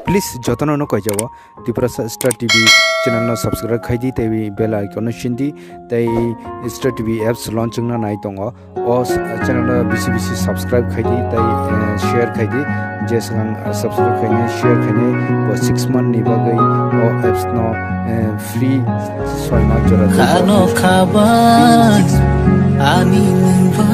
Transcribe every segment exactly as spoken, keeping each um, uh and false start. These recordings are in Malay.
please jotono no koi jawo Tripura Star T V channel no subscribe khai di tai bell icon no shindi tai Star T V apps launching na nai tongo o channel no bc bc subscribe khai di tai share khai di jesang subscribe khai ni share khai ni o six month ni bagai o apps no free soina jora khano khaban ani nba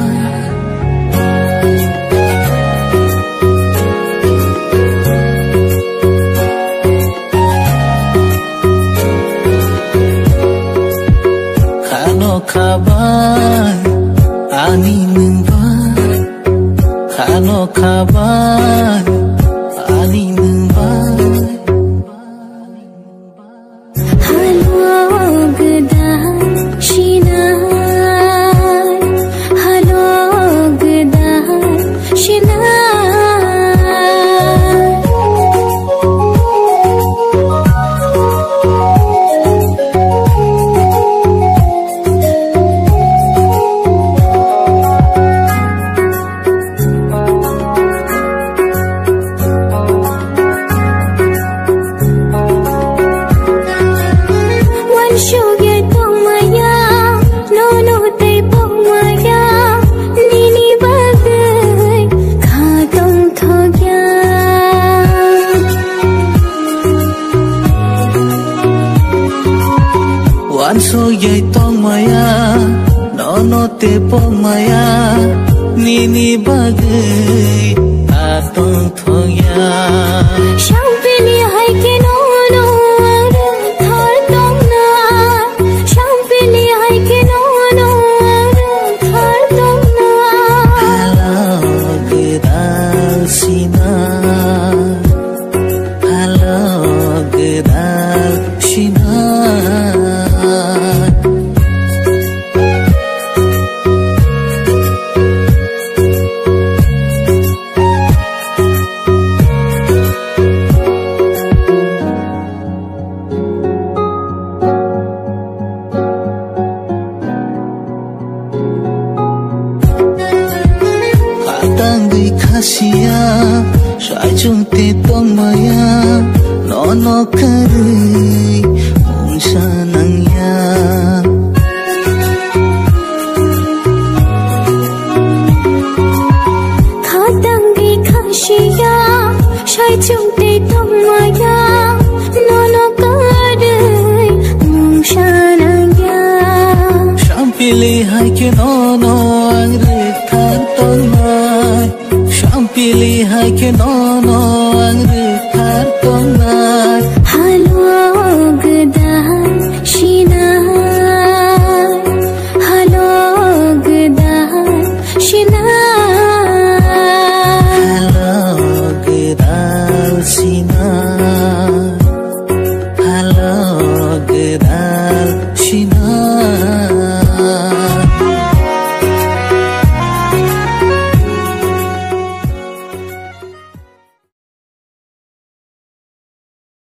kabar ani nungba khano kabar ani nungba halo gdan shinai halo gdan shinai so yai tong maya no no te pong maya ni ni bagai atong thoya shampini hai ke no no thar tong na shampini hai ke no no thar tong na hala gedal sina hala gedal sina Tanggui kasia sai chung te tong maya no no karui mong sanang ya kha tanggui kasia sai chung te tong maya no no karui mong sanang ya shampili hai ke no no ang re than tong mai shampili hai ke no no ang re